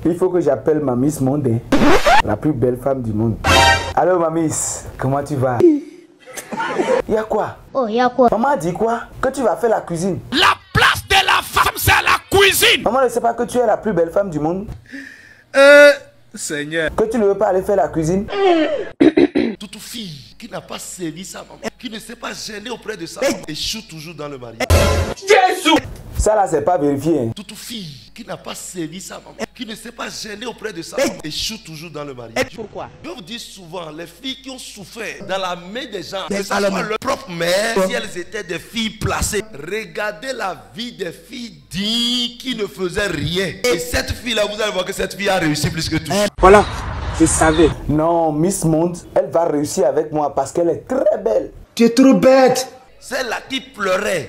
Il faut que j'appelle ma Miss Monde, la plus belle femme du monde. Allô ma Miss, comment tu vas? Y'a quoi? Oh, y'a quoi? Maman a dit quoi? Que tu vas faire la cuisine. La place de la femme, c'est la cuisine. Maman ne sait pas que tu es la plus belle femme du monde. Seigneur. Que tu ne veux pas aller faire la cuisine. Toute fille qui n'a pas servi sa maman, qui ne s'est pas gêner auprès de sa maman, échoue toujours dans le mariage. Jésus. Ça là c'est pas vérifié. Hein. Toute fille qui n'a pas servi sa maman, qui ne s'est pas gêner auprès de sa maman, échoue toujours dans le mariage. Pourquoi? Je vous dis souvent, les filles qui ont souffert dans la main des gens, que ce soit leur propre mère, si elles étaient des filles placées, regardez la vie des filles dignes qui ne faisaient rien. Et cette fille-là, vous allez voir que cette fille a réussi plus que tout. Voilà, je savais. Non, Miss Monde, elle va réussir avec moi parce qu'elle est très belle. Tu es trop bête. Celle-là qui pleurait.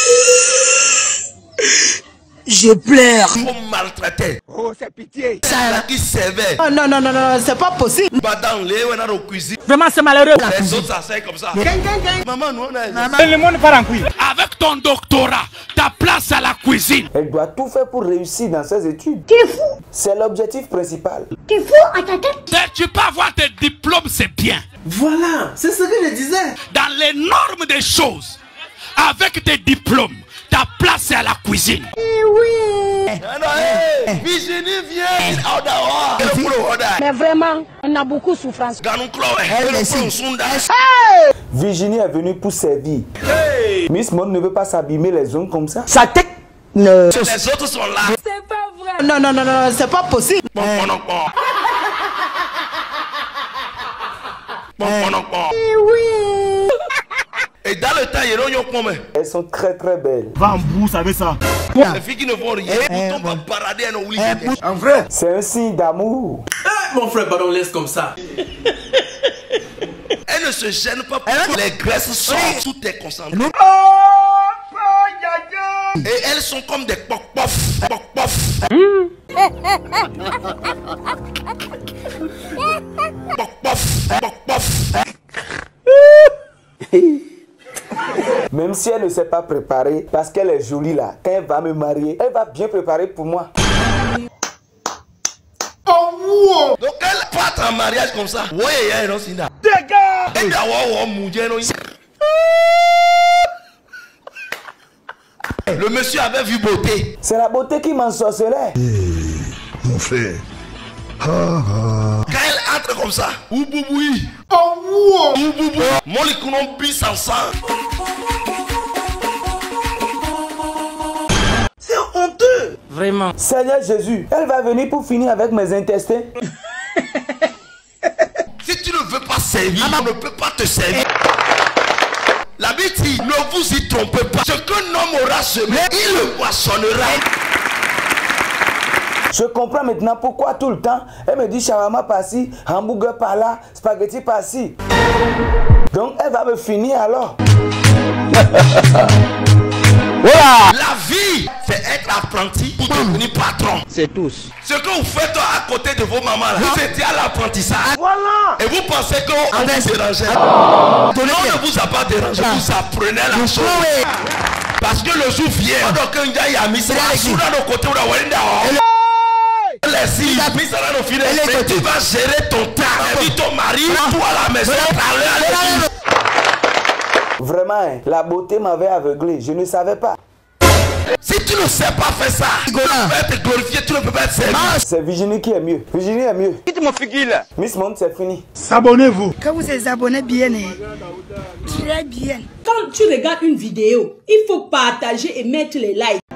Je pleure. On maltraitait. Oh, c'est pitié. Celle-là qui servait. Oh non, non, non, non, c'est pas possible. Dans les on a nos cuisines. Vraiment, c'est malheureux. Les autres s'asseyent comme ça. Maman, nous on a. Le monde part en couille. Avec ton doctorat, ta place à la cuisine. Elle doit tout faire pour réussir dans ses études. T'es fou? C'est l'objectif principal. T'es fou à ta tête? Tu peux avoir tes diplômes, c'est bien. Voilà, c'est ce que je disais. Dans les normes des choses, avec tes diplômes, ta place c'est à la cuisine. Virginie vient. Mais vraiment, on a beaucoup de souffrance. Virginie est venue pour servir. Miss Monde ne veut pas s'abîmer les ongles comme ça. Sa tête ne... Les autres sont là. C'est pas vrai. Non, non, non, non, c'est pas possible. Et dans le temps, ils ont Elles sont très très belles. Va en bourse avec ça. les filles qui ne font rien, ils tombent à parader à nos En vrai. C'est un signe d'amour. Mon frère, pardon, laisse comme ça. elles ne se gênent pas pour les graisses sortent, tout est concentré. Et elles sont comme des poc-pof. Poc-pof. Poc-pof. Poc-pof. Même si elle ne s'est pas préparée, parce qu'elle est jolie là, quand elle va me marier, elle va bien préparer pour moi. Donc elle part en mariage comme ça. Ouais, non, c'est là. Et le monsieur avait vu beauté. C'est la beauté qui m'ensorcelait. Mon frère. Quand elle entre comme ça, ou bouboui. Mon licounon bis ensemble. C'est honteux. Vraiment. Seigneur Jésus, elle va venir pour finir avec mes intestins. Si tu ne veux pas servir, on ne peut pas te servir. La Bible dit, ne vous y trompez pas. Ce qu'un homme aura semé, il le moissonnera. Je comprends maintenant pourquoi tout le temps, elle me dit shawarma par-ci, hamburger par-là, spaghetti par-ci. Donc elle va me finir alors. Voilà. La vie, c'est être apprenti pour devenir patron. C'est tous. Ce que vous faites à côté de vos mamans, là, vous étiez à l'apprentissage. Voilà. Et vous pensez qu'on vous dérangeait. Non, on ne vous a pas dérangé, vous apprenez la chose. Parce que le jour vient, donc un gars y a mis ça sur nos côtés, on a mais tu vas gérer ton temps. Et puis ton mari, toi à la maison, Vraiment, hein, la beauté m'avait aveuglé, je ne savais pas. si tu ne sais pas faire ça, tu vas être glorifié, tu ne peux pas être servi. C'est Virginie qui est mieux. Virginie est mieux. Quitte mon figure là. Miss Monde, c'est fini. S'abonnez-vous. Quand vous êtes abonné bien, très bien. Quand tu regardes une vidéo, il faut partager et mettre les likes.